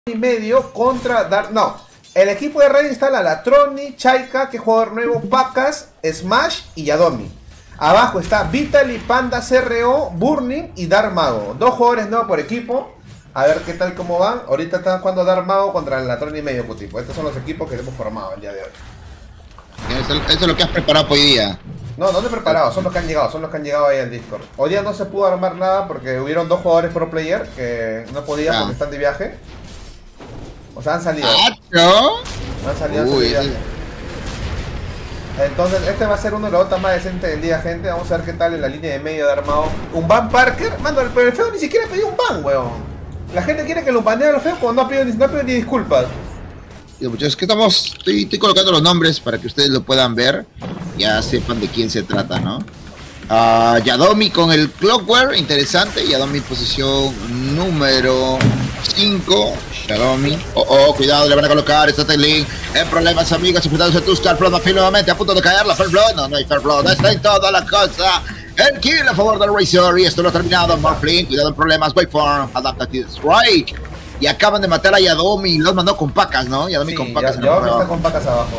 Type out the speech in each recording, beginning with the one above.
y medio contra Dark... No, el equipo de Rey está la Troni, Chaika, que es jugador nuevo, Pacas, Smash y Yadomi. Abajo está Vitaly, Panda, CRO, Burning y Dark Mago. Dos jugadores nuevos por equipo. A ver qué tal, cómo van. Ahorita están jugando Dark Mago contra la Troni y medio, tipo. Estos son los equipos que hemos formado el día de hoy. Eso es lo que has preparado para hoy día. No, no he preparado, son los que han llegado ahí al Discord. Hoy día no se pudo armar nada porque hubieron dos jugadores pro player que no podían porque están de viaje. O sea, han salido. ¿No? Han salido de viaje. Entonces, este va a ser uno de los botas más decentes del día, gente. Vamos a ver qué tal en la línea de medio de armado. Un ban Parker, mando, pero el feo ni siquiera pidió un ban, weón. La gente quiere que lo baneen a los feos cuando no pidió ni disculpas. Es que estoy colocando los nombres para que ustedes lo puedan ver. Ya sepan de quién se trata, ¿no? Yadomi con el Clockwork, interesante. Yadomi posición número 5. Yadomi. Cuidado, le van a colocar este link. En problemas, amigos, enfrentados a Tuskar. Floodmafil nuevamente a punto de caer. La Fairblood. No hay Fairblood. Está en toda la cosa. El kill a favor del Razor. Y esto lo ha terminado. Morphling. Cuidado en problemas. Waveform. Adaptative Strike. Y acaban de matar a Yadomi. Los mandó con Pacas, ¿no? Yadomi con Pacas. Yadomi está con Pacas abajo.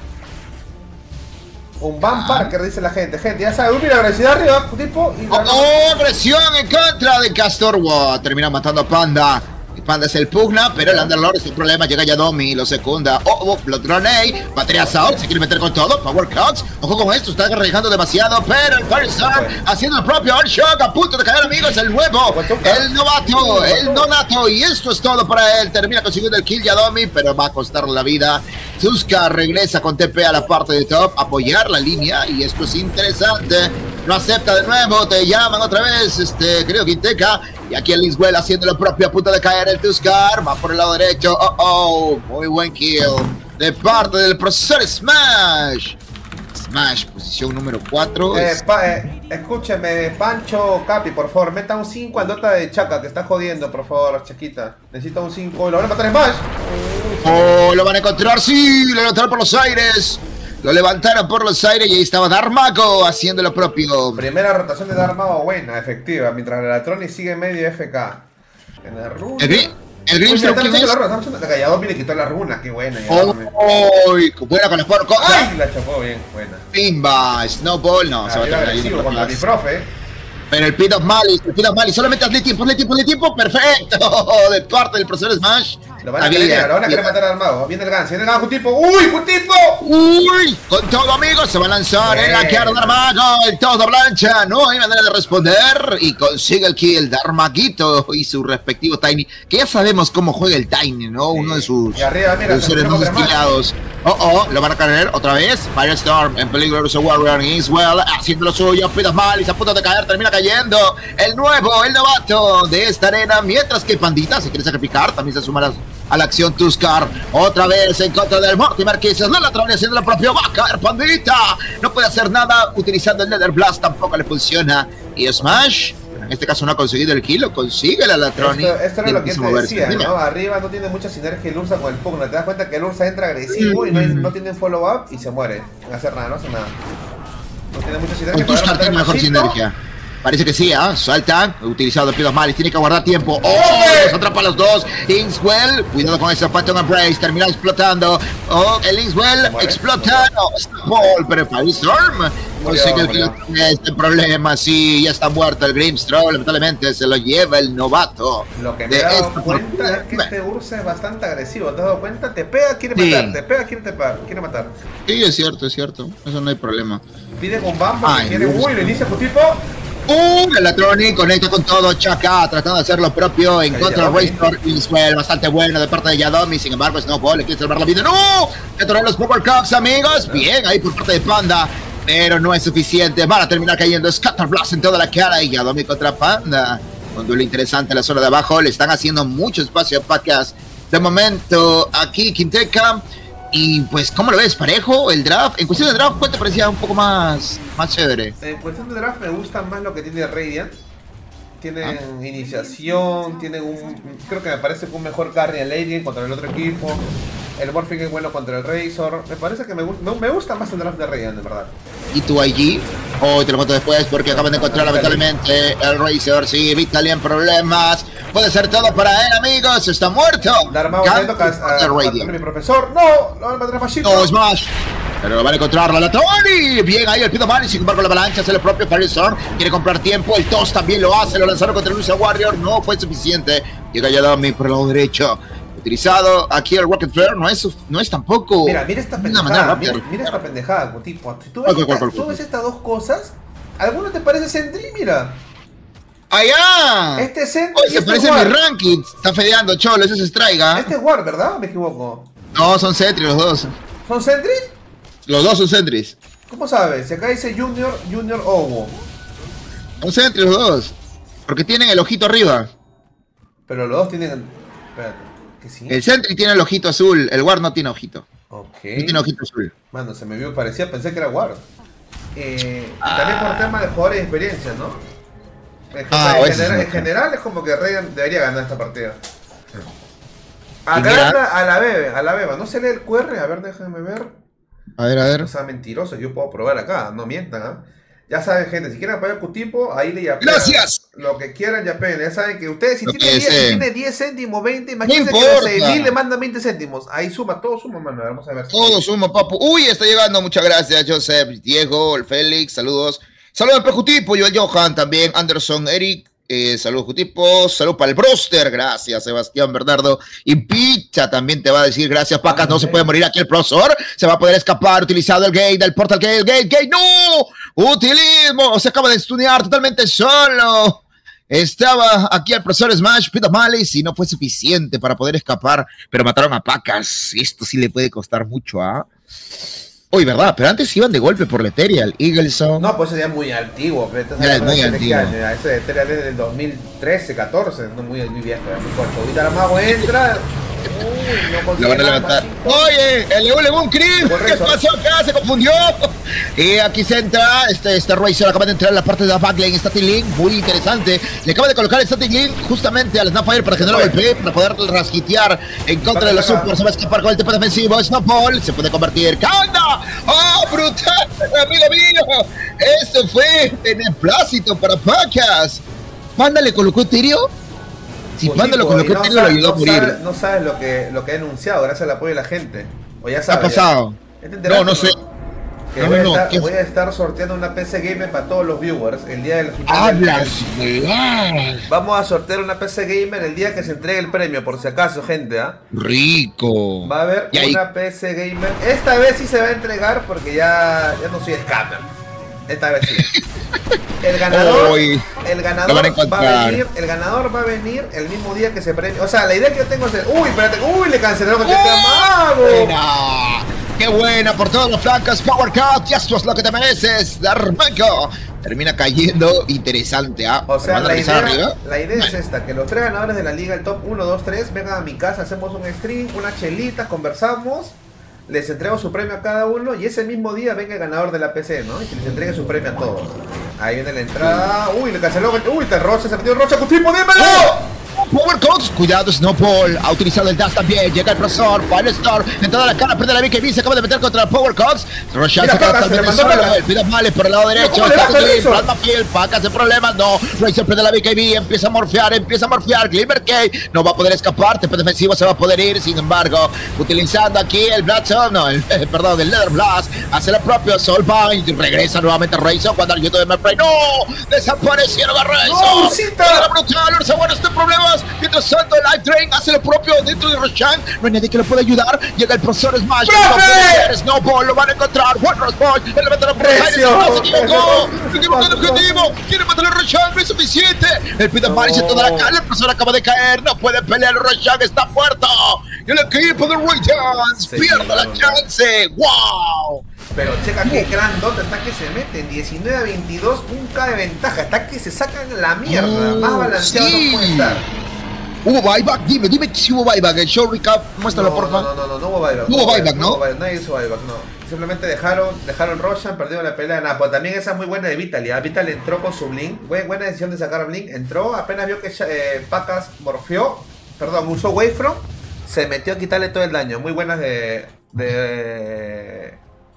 Un Van Parker, dice la gente. Gente, ya sabe, mira, agresividad arriba, tipo. Y agresión en contra de Castor. Wow, termina matando a Panda. Panda es el pugna, pero el Underlord es el problema. Llega Yadomi, lo secunda. Blood Grenade, batería Sound, se quiere meter con todo. Power Cuts, ojo con esto, está arriesgando demasiado. Pero el Firestorm haciendo el propio Shock, a punto de caer, amigos. El nuevo, el novato, el nonato. Y esto es todo para él. Termina consiguiendo el kill Yadomi, pero va a costar la vida. Tuskar regresa con TP a la parte de top, apoyar la línea. Y esto es interesante. No acepta de nuevo, te llaman otra vez, querido Quinteca. Y aquí el Linswell haciendo lo propio a punto de caer el Tuskar. Va por el lado derecho. Muy buen kill de parte del profesor Smash. Smash, posición número 4. Escúcheme, Pancho Capi, por favor, meta un 5 al Dota de Chaka, que está jodiendo, por favor, Chaquita. Necesita un 5. ¿Lo van a matar Smash? Lo van a encontrar, sí, lo levantaron por los aires. Lo levantaron por los aires y ahí estaba Dark Mago haciendo lo propio. Primera rotación de Dark Mago buena, efectiva, mientras la Troni sigue medio FK. En la runa. El Grimstroke, ¿quién es? Yadomi le quitó la runa, qué buena. Buena con el Sport. ¡Ay! La chapó bien, buena. Pimba, Snowball, no, se va a terminar agresivo contra mi profe. Pero el Pit of Malice, solamente hazle tiempo, perfecto, de parte del profesor Smash. Lo van a querer matar al mago, viene el Gans, un tipo, un tipo. Con todo, amigos, se va a lanzar en la cara de Armago, el todo plancha, no hay manera de responder, y consigue el kill de Armaguito y su respectivo Tiny, que ya sabemos cómo juega el Tiny, ¿no? Uno de sus seres más destilados. Lo van a caer otra vez. Firestorm en peligro, Warrior Iswell haciendo lo suyo. Pidas Malice a punto de caer, termina cayendo. El nuevo, el novato de esta arena. Mientras que Pandita se quiere sacrificar, también se suma a la acción Tuskar. Otra vez en contra del Mortimer Kisses. La Troni haciendo lo propio. Va a caer Pandita. No puede hacer nada utilizando el Nether Blast, tampoco le funciona. Y Smash, en este caso no ha conseguido el kill, lo consigue la Troni. Esto era lo que te decía, ¿no? Arriba no tiene mucha sinergia el Ursa con el Pugna. Te das cuenta que el Ursa entra agresivo y no tiene follow-up y se muere. No hace nada, no hace nada. No tiene mucha sinergia. Con Tuskar tiene mejor sinergia. Parece que sí, salta, utilizado el Pidos Malis, tiene que guardar tiempo. Los atrapa a los dos. Inkswell, cuidado con ese Phantom Embrace, termina explotando. El Inkswell explota. No, pero Firestorm consigue el kill. Este problema, sí, ya está muerto el Grimstroke. Lamentablemente se lo lleva el novato. Lo que me he dado cuenta es que este Ursa es bastante agresivo. ¿Te has dado cuenta? Te pega, quiere matar. Te pega, quiere matar. Sí, es cierto. Eso no hay problema. Pide con Bambo, quiere. Lo inicia con tipo. La Troni conecta con todo. Chaka tratando de hacer lo propio en contra de Razor. Iswell, bastante bueno de parte de Yadomi. Sin embargo, Snowball le quiere salvar la vida. ¡No! Le tornan los Power Cups, amigos. Bien, ahí por parte de Panda. Pero no es suficiente. Van a terminar cayendo Scatter Blast en toda la cara. Y Yadomi contra Panda. Un duelo interesante en la zona de abajo. Le están haciendo mucho espacio a Pacas. De momento, aquí Quinteca. Y pues, ¿cómo lo ves? ¿Parejo el draft? En cuestión de draft, ¿cuál te parecía un poco más chévere? En cuestión de draft me gusta más lo que tiene Radiant. Tienen iniciación, tienen creo que me parece que un mejor carry en Lady contra el otro equipo. El Morphing es bueno contra el Razor. Me parece que me gusta más el draft de Radiant, de verdad. ¿Y tu IG? Te lo cuento después porque acaban de encontrar lamentablemente el Razor. Sí, Vitaly en problemas. puede ser todo para él, amigos. Está muerto. Darma volviendo a mi profesor. No, lo va a Machito. No, Smash. Pero lo van a encontrar la Tony. Bien ahí el Pido Mal. Y sin embargo la avalancha hace el propio Firestorm. Quiere comprar tiempo. El TOS también lo hace. Lo lanzaron contra el Lucia Warrior. No fue suficiente. Llega Yadomi por el lado derecho. Utilizado aquí el Rocket Flare. No es tampoco. Mira esta pendejada. Mira esta pendejada, tipo. Si tú ves estas dos cosas, ¿alguno te parece Sentry? Mira. ¡Allá! Este es Sentry. Oye, se parece a mi ranking. Está fedeando, cholo. Ese es Strike. Este es War, ¿verdad? ¿Me equivoco? No, son Sentry los dos. ¿Son Sentry? Los dos son Sentries. ¿Cómo sabes? Si acá dice Junior Owo. Son Sentries los dos. Porque tienen el ojito arriba. Pero los dos tienen... Espérate. ¿Que sí? El Sentry tiene el ojito azul. El War no tiene ojito. Ok. No tiene ojito azul. Mano, se me vio parecía, pensé que era War. También por tema de jugadores de experiencia, ¿no? En general es como que Rey debería ganar esta partida. Agranda a la beba. ¿No se lee el QR? A ver, déjame ver. A ver. O sea, mentiroso, yo puedo probar acá, no mientan, ¿ah? Ya saben, gente, si quieren apoyar Cutipo, ahí le yapean. ¡Gracias! Lo que quieran, yapen. Ya saben que ustedes, si tiene 10 céntimos, 20, imagínense que los 6.000 le mandan 20 céntimos. Ahí suma, todo suma, mano. Vamos a ver. Todo suma, papu. Uy, está llegando, muchas gracias, Joseph, Diego, el Félix, saludos. Saludos al Cutipo, yo el Johan también, Anderson, Eric. Saludos, Cutipo. Salud para el Broster. Gracias, Sebastián Bernardo. Y Pizza también te va a decir gracias, Pacas. No se puede morir aquí el profesor. Se va a poder escapar utilizado el gate, del portal gate. ¡No! Utilismo. Se acaba de estudiar totalmente solo. Estaba aquí el profesor Smash, Pito Malice, y no fue suficiente para poder escapar. Pero mataron a Pacas. Esto sí le puede costar mucho, ¿ah? Uy, ¿verdad? Pero antes iban de golpe por Ethereal, Eagleson. No, pues sería muy antiguo. Era muy antiguo. Ese de Ethereal es del 2013, 14, no muy viejo. Ahorita la mago entra. Uy, no consigue. Lo van a levantar. Oye, el Legún Cream. ¿Qué pasó acá? Se confundió. Y aquí se entra. Este Razor acaba de entrar en la parte de la backlane. Static Link, muy interesante. Le acaba de colocar el Static Link justamente al Snapfire para generar golpe, para poder rasquitear en contra de los Super. Se va a escapar con el tipo defensivo. Snowball se puede convertir. ¡Canda! ¡Oh, brutal! Amigo mío. Esto fue en el plácito para Pacas. Panda le colocó Tirio. Si Panda lo colocó Tirio, lo ayudó a morir. No sabes lo que ha denunciado gracias al apoyo de la gente. O ya sabes. ¿Qué ha pasado? No sé. Que voy a estar sorteando una PC Gamer para todos los viewers el día del final. Vamos a sortear una PC Gamer el día que se entregue el premio, por si acaso, gente, ¿ah? Rico. Va a haber una PC Gamer. Esta vez sí se va a entregar porque ya no soy scammer. Esta vez sí. El ganador va a venir el mismo día que se premie. O sea, la idea que yo tengo es uy, espérate, le cancelaron el mago. ¡Qué buena por todos los flancos! Power Cut, esto es lo que te mereces, Darmanco. Termina cayendo interesante, ¿ah? O sea, la idea es esta, que los 3 ganadores de la liga, el top 1, 2, 3, vengan a mi casa, hacemos un stream, una chelita, conversamos, les entrego su premio a cada uno y ese mismo día venga el ganador de la PC, ¿no? Y que les entregue su premio a todos. Ahí viene la entrada. Uy, le canceló. Uy, te Rocha, se metió Rocha, Cutipo, dímelo. Power Codes, cuidado, Snowball ha utilizado el dash también, llega el profesor, Firestorm, en toda la cara, pierde la BKB, se acaba de meter contra el Power Codes, Roshan se acaba totalmente solo, el Pidas Males por el lado derecho, Plasma Field, Pacas de problemas, no, Razor pierde la BKB, empieza a morfear, Glimmer K, no va a poder escapar, TP defensivo se va a poder ir, sin embargo, utilizando aquí el el Leather Blast, hace lo propio, Soulbind, regresa nuevamente Razor cuando el YouTube de Merprey, no, desaparecieron a Razor, era brutal, Ursa, bueno, este problema. Mientras tanto, el Life Drain hace lo propio dentro de Roshan. No hay nadie que lo pueda ayudar. Llega el profesor Smash. Snowball lo van a encontrar. One Rush Boy. Él levanta la se equivocó el objetivo. Quiere matar a Roshan. No es suficiente. El Peter Maris en toda la cara. El profesor acaba de caer. No puede pelear. Roshan está muerto. Y el equipo de Radiance pierde la chance. ¡Wow! Pero checa qué grandote está que se meten. 19-22, un K de ventaja. Está que se sacan la mierda. Más balanceado no puede estar. ¿Hubo buyback? Dime si hubo buyback. El show recap, muéstralo, porfa. No hubo buyback. No hubo buyback, ¿no? Nadie hizo buyback, no. Simplemente dejaron Roshan, perdieron la pelea de nada. Pues también esa es muy buena de Vitaly. Vitaly entró con su Blink. Buena decisión de sacar a Blink. Entró, apenas vio que Pacas morfeó. Perdón, usó Wavefront. Se metió a quitarle todo el daño. Muy buenas de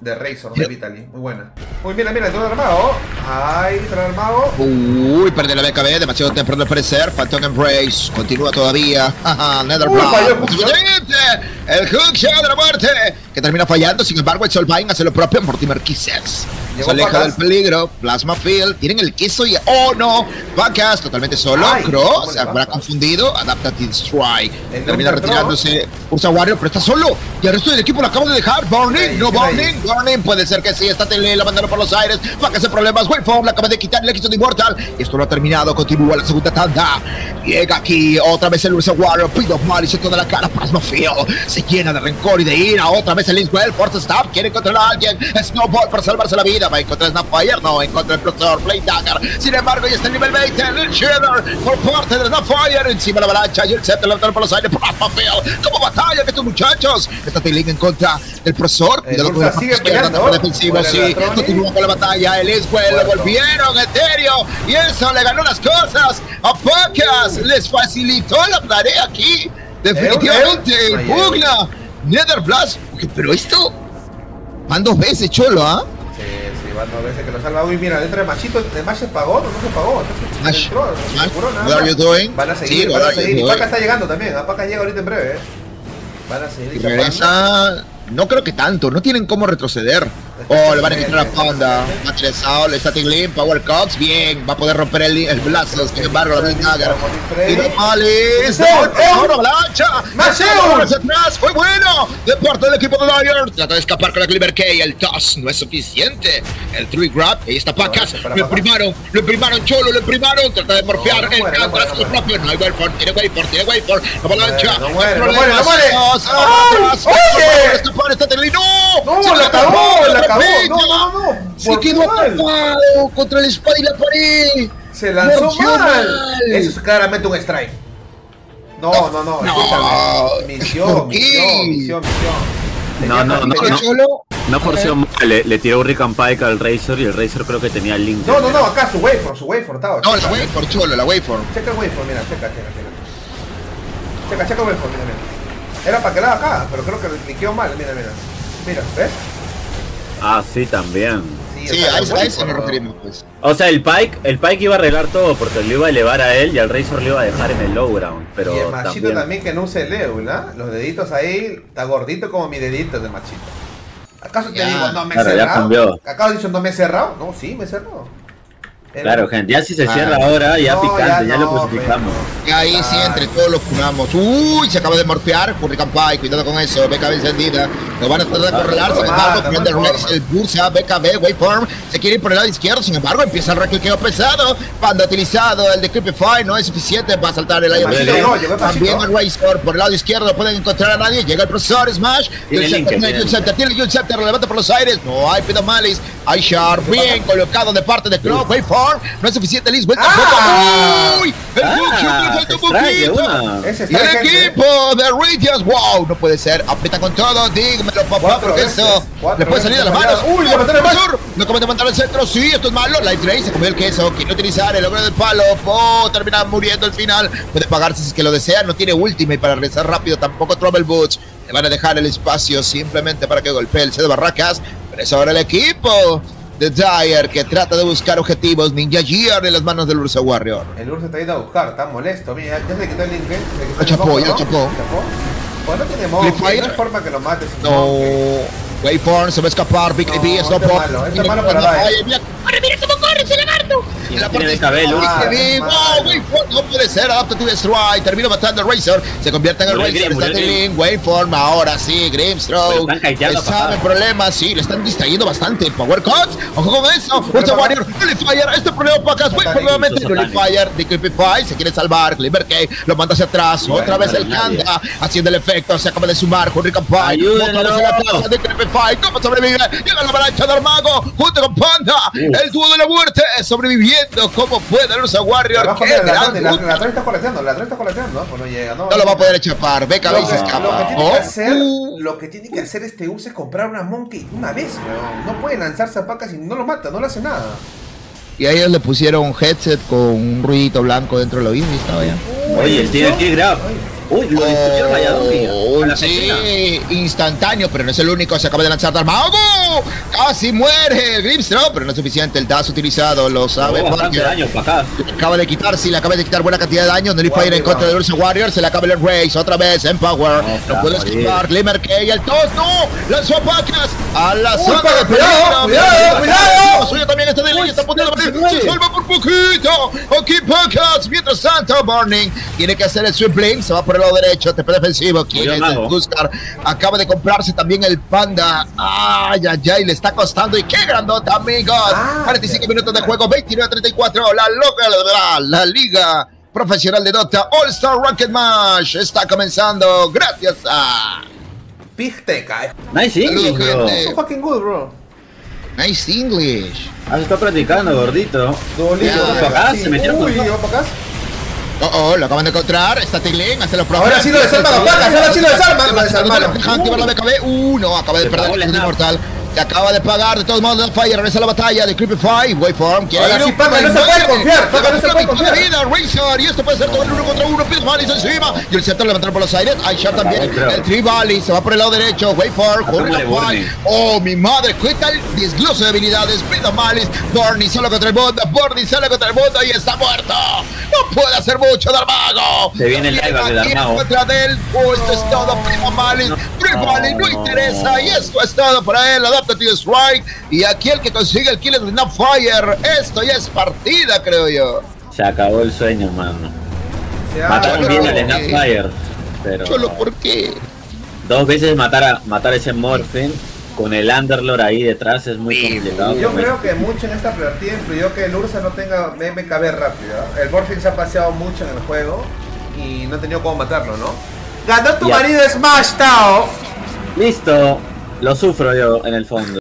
de Razor, de Vitaly. Muy buena. Uy, mira, el todo armado. Ahí, todo armado. Uy, perdió la BKB, demasiado temprano al parecer. Phantom Embrace, continúa todavía. Netherblast. El hookshot de la muerte, que termina fallando. Sin embargo, el Solvine hace lo propio. Mortimer Kisses se aleja del peligro. Plasma Field, tienen el queso y... ¡Oh, no! Vacas totalmente solo. Cross, se habrá confundido. Adaptative Strike. Termina retirándose Ursa Warrior, pero está solo. Y el resto del equipo lo acaba de dejar. Burning, no Burning. Burning, puede ser que sí. Está Tele, la mandaron por los aires. Vacas en problemas. Waveform la acaba de quitar el éxito de Immortal. Y esto no ha terminado. Continúa la segunda tanda. Llega aquí otra vez el Ursa Warrior. Pit of Malice en toda la cara. Plasma Field se llena de rencor y de ira. Otra vez el Linswell. Force Staff quiere encontrar a alguien. Snowball para salvarse la vida. Va a encontrar Snapfire. No, encuentra el profesor Blade Dagger. Sin embargo, ya está el nivel 20. El Shader por parte de Snapfire. Encima de la avalancha. Y el set levantaron por los aires. Plasma Field. Como batalla que estos muchachos. Está T-Link en contra del profesor. El Ursa sigue peleando. Defensivo, sí. Continúa con la batalla. El Linswell lo volvieron etéreo. Y eso le ganó las cosas a Pacas. Les facilitó la tarea aquí. Definitivamente el Pugna. Netherblast. Pero esto van 2 veces, Cholo, ¿ah? Sí, van 2 veces que lo salva. Uy, mira, dentro de Machito, ¿de Mash se pagó? No se pagó. Mash, what are you doing? Van a seguir, van a seguir. Y Paca está llegando también. Paca llega ahorita en breve, Van a seguir. Regresa. No creo que tanto, no tienen cómo retroceder. Oh, le van a quitar a Panda. Matresao, Static Limp, Power Cox. Bien, va a poder romper el Blastos. Sin embargo, la Dagger. Y de Malice. Ahora avalancha. Hacia atrás. Fue bueno. De parte del equipo de Lion. Trata de escapar con la Cleaver K. El toss no es suficiente. El 3 grab. Ahí está Pacas. Lo imprimaron, Cholo. Lo imprimaron. Trata de morfear. El canto es propio. No hay Waveform. Tiene Waveform. La avalancha. No muere. Está Tele. No, la acabó. No. Se quedó atrapado contra la espada y la pared. Se lanzó mal. Eso es claramente un strike. No. Misión. No forció mal, le tiró Hurricane Pike al Razor y el Razor creo que tenía el link. No, acá su Waveform estaba. No, la Waveform, Cholo, la Waveform. Checa el Waveform, mira, checa el Waveform, mira. Era para que la haga acá, pero creo que cliqueó mal, mira. Mira, ¿ves? Ah, sí, también. Sí, a eso nos referimos, pues. O sea, el Pike iba a arreglar todo porque lo iba a elevar a él y al Razor lo iba a dejar en el low ground. Pero y el Machito también que no use el Eul, ¿no? Los deditos ahí, está gordito como mi dedito de Machito. ¿Acaso te digo no me he cerrado? ¿Acaso dicho no me he cerrado? No, sí, me he cerrado. Claro, gente, ya si se cierra ahora, ya no, picante, ya lo clasificamos. Y ahí sí, entre todos los curamos. Uy, se acaba de morfear. Hurricane Pike, cuidado con eso. BKB encendida. Lo van a tratar de acorralar. Sin embargo, el Bursa, BKB, Waveform. Se quiere ir por el lado izquierdo. Sin embargo, empieza el recliqueo pesado. Panda utilizado. El de Creepify no es suficiente. Va a saltar el aire. También el Razor por el lado izquierdo. Pueden encontrar a nadie. Llega el profesor Smash. Tiene el Yulcepter. Lo levanta por los aires. No hay Pedo Malice. Hay Sharp. Bien colocado de parte de Crow. Waveform. No es suficiente, Liz. Vuelta ¡Uy! El equipo de Radiance. ¡Wow! No puede ser. Aprieta con todo. Dígmelo, papá, porque eso le puede salir de las manos. ¡Uy! Le mató el profesor. No comete mandar el centro. Sí, esto es malo. Light Ray se comió el queso. Quiere utilizar el logro del palo. Termina muriendo al final. Puede pagarse si es que lo desea. No tiene ultimate para regresar rápido. Tampoco Trouble Boots. Le van a dejar el espacio simplemente para que golpee el C de Barracas. Pero es ahora el equipo de Dyer que trata de buscar objetivos. Ninja Gear en las manos del Ursa Warrior. El Ursa está yendo a buscar, está molesto. Mira, ya se quitó el link. Ya chapó. Pues no tiene modo, no hay forma que lo mate. No. Waveform se va a escapar. Big B es malo para Dyer. Mira cómo corre ese lagarto. Y la parte de cabello. No puede ser. Adaptative Strike. Termina matando al Razor. Se convierte en el Razor. Está Link. Waveform. Ahora sí. Grimstroke. Está en problemas. Sí, le están distrayendo bastante. Power Cuts. Ojo con eso. Ursa Warrior. Nullifier. Este problema Pacas. Waveform nuevamente. Nullifier. De Creepify. Se quiere salvar. Cleaver K. Lo manda hacia atrás. Otra vez el Kanda. Haciendo el efecto. Se acaba de sumar. Hurricane Pike. Otra vez en la plaza de Creepify. ¿Cómo sobrevive? Llega la avalancha de Armago. Junto con Panda. El dúo de la muerte sobreviviendo como puede el Ursa Warrior. La torre está coleteando, pues no llega, no lo va a poder echapar. BKB se escapa. Lo que tiene que hacer este Ursa es comprar una Monkey una vez, no puede lanzarse a Pacas y no lo mata, no le hace nada. Y a ellos le pusieron un headset con un ruidito blanco dentro del oído y estaba ya. Oye, tiene el kill grab. Uy, lo destruyó el Valladolid. Sí, instantáneo, pero no es el único. Se acaba de lanzar Darmago. Casi muere el Grimstro, pero no es suficiente. El dash utilizado, lo sabe. Bastante daño para acá. Le acaba de quitar, sí, le acaba de quitar buena cantidad de daño. Nullifier en contra de Ursa Warrior. Se le acaba el Race otra vez en Power. No puede escapar. Glimmer K y el Toast. No, lanzó a Pacas a la zona de peligro. Cuidado. Suyo también está de línea. Está apuntando. Se salva por poquito. Aquí Pacas. Mientras tanto, Burning tiene que hacer el sweep blink. Se va por el lado derecho. TP defensivo. ¿Quién es el Buscar? Acaba de comprarse también el Panda. Ay, ay, ay. Le está costando. Y qué grandota, amigos. 45 minutos de juego. 29-34. La liga profesional de Dota All Star Rocket Match está comenzando gracias a Pigteca. Nice English, bro. So fucking good, bro. Nice English. Ah, se está practicando, gordito. Para acá, se metió con todo. para acá. Lo acaban de encontrar. Está Tiglin, hace los Ahora sí lo desarman a Pacas, ahora sí lo desarman. Lo desarmaron. No, acaba de perder el inmortal. Que acaba de pagar, de todos modos, Fire regresa a la batalla de Creepify, Waveform, quiere ir sí, Paca, no se puede confiar, Paca, no se puede confiar. Vida, Razor, y esto puede ser todo el 1 contra 1, Pitmanis encima, y el Scepter levantar por los aires, Aisha también, el Tribali, se va por el lado derecho, Waveform, oh, mi madre, qué tal desglose de habilidades, Pitmanis, Burnie solo contra el mundo, Burnie solo contra el mundo, y está muerto, no puede hacer mucho, Darmago. Se viene el live de Darmago. Contra de él, esto es todo, Pitmanis, Tribali no interesa, y esto es todo para él, Adaptative Strike, y aquí el que consigue el kill es de Fire. Esto ya es partida, creo yo. Se acabó el sueño, mano. Mataron bien al Snapfire, pero ¿Solo por qué? 2 veces matar ese Morphin con el Underlord ahí detrás es muy complicado. Yo creo que mucho en esta partida influyó que el Ursa no tenga MKB rápido. El Morphin se ha paseado mucho en el juego y no ha tenido cómo matarlo, ¿no? Ganó tu marido Smash, Tao. Listo, lo sufro yo en el fondo.